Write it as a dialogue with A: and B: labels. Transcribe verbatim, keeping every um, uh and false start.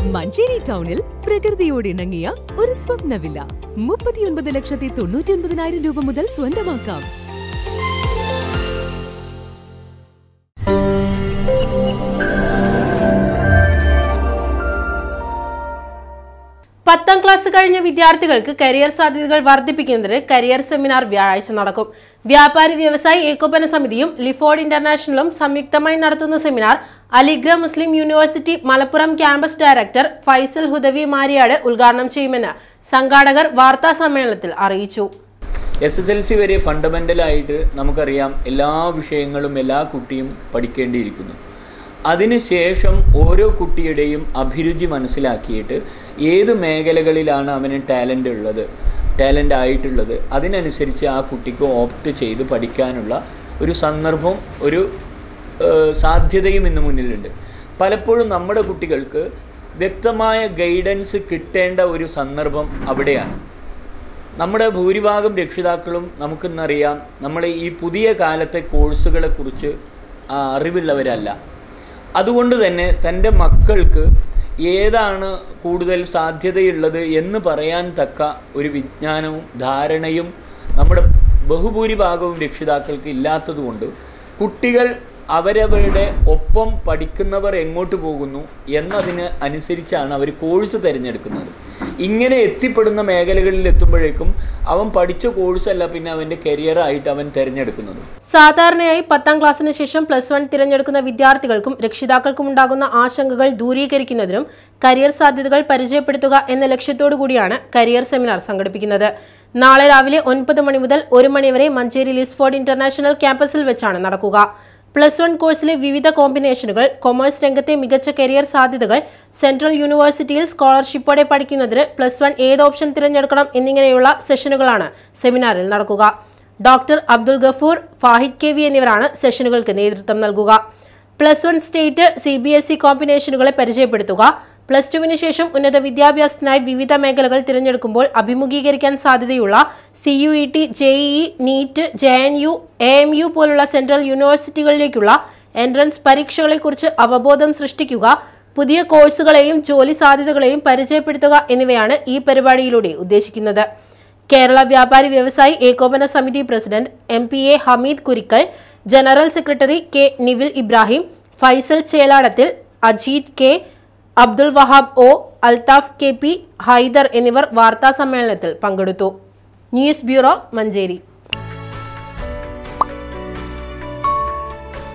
A: മഞ്ചേരി ടൗണിൽ പ്രകൃതിയോട് ഇണങ്ങിയ ഒരു സ്വപ്ന വില്ല മുപ്പത്തിയൊൻപത് ലക്ഷത്തി തൊണ്ണൂറ്റി ഒൻപതിനായിരം രൂപ മുതൽ സ്വന്തമാക്കാം.
B: പത്താം ക്ലാസ് കഴിഞ്ഞ വിദ്യാർത്ഥികൾക്ക് കരിയർ സാധ്യതകൾ വർദ്ധിപ്പിക്കുന്നതിന് കരിയർ സെമിനാർ വ്യാഴാഴ്ച നടക്കും. വ്യാപാരി വ്യവസായി ഏകോപന സമിതിയും ലിഫോർഡ് ഇന്റർനാഷണലും സംയുക്തമായി നടത്തുന്ന seminar Aligarh Muslim university Malappuram campus director Faisal Hudavi Mariyad ഉദ്ഘാടനം ചെയ്യുമെന്ന് സംഘാടകർ വാർത്താ സമ്മേളനത്തിൽ അറിയിച്ചു.
C: എസ് എസ് എൽ സി വരെ ഫണ്ടമെന്റലായിട്ട് നമുക്കറിയാം എല്ലാ വിഷയങ്ങളും എല്ലാ കുട്ടിയും പഠിക്കേണ്ടിയിരിക്കുന്നു. അതിനുശേഷം ഓരോ കുട്ടിയുടെയും അഭിരുചി മനസ്സിലാക്കിയിട്ട് ഏത് മേഖലകളിലാണ് അവന് ടാലൻ്റ് ഉള്ളത് ടാലൻ്റ് ആയിട്ടുള്ളത് അതിനനുസരിച്ച് ആ കുട്ടിക്ക് ഓപ്റ്റ് ചെയ്ത് പഠിക്കാനുള്ള ഒരു സന്ദർഭം ഒരു സാധ്യതയും ഇന്ന് മുന്നിലുണ്ട്. പലപ്പോഴും നമ്മുടെ കുട്ടികൾക്ക് വ്യക്തമായ ഗൈഡൻസ് കിട്ടേണ്ട ഒരു സന്ദർഭം അവിടെയാണ്. നമ്മുടെ ഭൂരിഭാഗം രക്ഷിതാക്കളും നമുക്കിന്നറിയാം നമ്മൾ ഈ പുതിയ കാലത്തെ കോഴ്സുകളെക്കുറിച്ച് അറിവുള്ളവരല്ല. അതുകൊണ്ട് തന്നെ തൻ്റെ മക്കൾക്ക് ഏതാണ് കൂടുതൽ സാധ്യതയുള്ളത് എന്ന് പറയാൻ തക്ക ഒരു വിജ്ഞാനവും ധാരണയും നമ്മുടെ ബഹുഭൂരിഭാഗവും രക്ഷിതാക്കൾക്ക് ഇല്ലാത്തതുകൊണ്ട് കുട്ടികൾ അവരവരുടെ ഒപ്പം പഠിക്കുന്നവർ എങ്ങോട്ട് പോകുന്നു എന്നതിന് അനുസരിച്ചാണ് അവർ കോഴ്സ് തിരഞ്ഞെടുക്കുന്നത്. ഇങ്ങനെ എത്തിപ്പെടുന്ന മേഖലകളിൽ എത്തുമ്പോഴേക്കും അവൻ പഠിച്ച കോഴ്സല്ല പിന്നെ അവൻ്റെ കരിയറായിട്ട് അവൻ തിരഞ്ഞെടുക്കുന്നത്.
B: സാധാരണയായി പത്താം ക്ലാസ്സിന് ശേഷം പ്ലസ് വൺ തിരഞ്ഞെടുക്കുന്ന വിദ്യാർത്ഥികൾക്കും രക്ഷിതാക്കൾക്കും ഉണ്ടാകുന്ന ആശങ്കകൾ ദൂരീകരിക്കുന്നതിനും കരിയർ സാധ്യതകൾ പരിചയപ്പെടുത്തുക എന്ന ലക്ഷ്യത്തോടു കൂടിയാണ് കരിയർ സെമിനാർ സംഘടിപ്പിക്കുന്നത്. നാളെ രാവിലെ ഒൻപത് മണി മുതൽ ഒരു മണി വരെ മഞ്ചേരി ലിഫോർഡ് ഇന്റർനാഷണൽ ക്യാമ്പസിൽ വെച്ചാണ് നടക്കുക. പ്ലസ് വൺ കോഴ്സിലെ വിവിധ കോമ്പിനേഷനുകൾ, കൊമേഴ്സ് രംഗത്തെ മികച്ച കരിയർ സാധ്യതകൾ, സെൻട്രൽ യൂണിവേഴ്സിറ്റിയിൽ സ്കോളർഷിപ്പോടെ പഠിക്കുന്നതിന് പ്ലസ് വൺ ഏത് ഓപ്ഷൻ തിരഞ്ഞെടുക്കണം എന്നിങ്ങനെയുള്ള സെഷനുകളാണ് സെമിനാറിൽ നടക്കുക. Doctor Abdul Gafoor, Fahid K V എന്നിവരാണ് സെഷനുകൾക്ക് നേതൃത്വം നൽകുക. Plus one state, C B S E കോമ്പിനേഷനുകളെ പരിചയപ്പെടുത്തുക. പ്ലസ് ടുവിന് ശേഷം ഉന്നത വിദ്യാഭ്യാസത്തിനായി വിവിധ മേഖലകൾ തിരഞ്ഞെടുക്കുമ്പോൾ അഭിമുഖീകരിക്കാൻ സാധ്യതയുള്ള C U E T, J E E, NEET, J N U, A M U പോലുള്ള സെൻട്രൽ യൂണിവേഴ്സിറ്റികളിലേക്കുള്ള എൻട്രൻസ് പരീക്ഷകളെക്കുറിച്ച് അവബോധം സൃഷ്ടിക്കുക, പുതിയ കോഴ്സുകളെയും ജോലി സാധ്യതകളെയും പരിചയപ്പെടുത്തുക എന്നിവയാണ് ഈ പരിപാടിയിലൂടെ ഉദ്ദേശിക്കുന്നത്. കേരള വ്യാപാരി വ്യവസായി ഏകോപന സമിതി president M P A Hameed Kurikkal, general secretary K Nivil Ibrahim, Faisal Cheladathil, Ajeeth K, Abdul Wahab O, Althaf K P, Haider എന്നിവർ വാർത്താ സമ്മേളനത്തിൽ പങ്കെടുത്തു. News bureau, Manjeri.